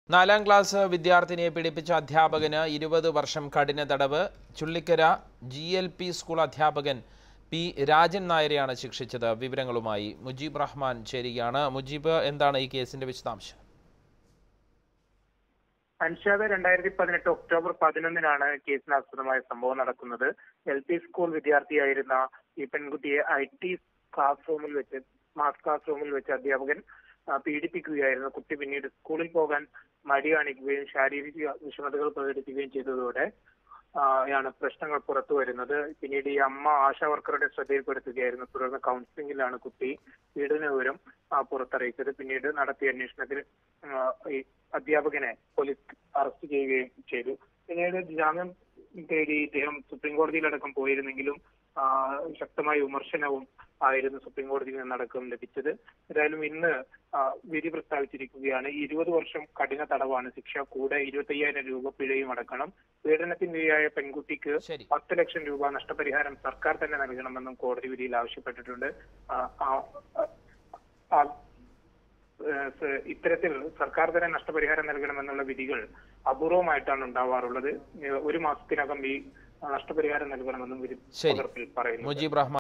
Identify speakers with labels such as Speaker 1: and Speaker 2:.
Speaker 1: 4ാം class വിദ്യാർത്ഥിനിയെ പീഡിപ്പിച്ച അധ്യാപകന് 20 വർഷം കഠിന തടവ്. ചുള്ളിക്കര GLP സ്കൂൾ അധ്യാപകൻ പി രാജൻ നായരെയാണ് ശിക്ഷിച്ചത്. വിവരങ്ങളുമായി മുജീബ് റഹ്മാൻ ചേരുകയാണ്. മുജീബ്, എന്താണ് ഈ കേസിന്റെ വിശദാംശം?
Speaker 2: അൻഷാദ്, 2018 ഒക്ടോബർ 11-നാണ് കേസിന് ആസ്പദമായ സംഭവം നടക്കുന്നത്. LP സ്കൂൾ വിദ്യാർത്ഥിയായിരുന്ന ഈ പെൺകുട്ടിയെ IT ക്ലാസ് റൂമിൽ വെച്ച് അധ്യാപകൻ പീഡിപ്പിക്കുകയായിരുന്നു. കുട്ടി പിന്നീട് സ്കൂളിൽ പോകാൻ മടി കാണിക്കുകയും ശാരീരിക വിഷമതകൾ പ്രകടിപ്പിക്കുകയും ചെയ്തതോടെ യാണ് പ്രശ്നങ്ങൾ പുറത്തു വരുന്നത്. പിന്നീട് ഈ അമ്മ ആശാ വർക്കറുടെ ശ്രദ്ധയിൽപ്പെടുത്തുകയായിരുന്നു. തുടർന്ന് കൗൺസിലിംഗിലാണ് കുട്ടി പീഡന വിവരം പുറത്തറിയിച്ചത്. പിന്നീട് നടത്തിയ അന്വേഷണത്തിൽ ഈ അധ്യാപകനെ പോലീസ് അറസ്റ്റ് ചെയ്യുകയും ചെയ്തു. പിന്നീട് ജാമ്യം തേടി ഇദ്ദേഹം സുപ്രീം കോടതിയിലടക്കം പോയിരുന്നെങ്കിലും ശക്തമായ വിമർശനവും ആയിരുന്നു സുപ്രീം കോടതിയിൽ നിന്നടക്കം ലഭിച്ചത്. ഏതായാലും ഇന്ന് വിധി പ്രസ്താവിച്ചിരിക്കുകയാണ്. 20 വർഷം കഠിന തടവാണ് ശിക്ഷ. കൂടെ 25,000 രൂപ പിഴയും അടക്കണം. പീഡനത്തിനിരയായ പെൺകുട്ടിക്ക് 10 ലക്ഷം രൂപ നഷ്ടപരിഹാരം സർക്കാർ തന്നെ നൽകണമെന്നും കോടതി വിധിയിൽ ആവശ്യപ്പെട്ടിട്ടുണ്ട്. ഇത്തരത്തിൽ സർക്കാർ തന്നെ നഷ്ടപരിഹാരം നൽകണമെന്നുള്ള വിധികൾ അപൂർവമായിട്ടാണ് ഉണ്ടാവാറുള്ളത്. 1 മാസത്തിനകം ഈ നഷ്ടപരിഹാരം നൽകണമെന്നും വിധി പകർപ്പിൽ പറയുന്നു.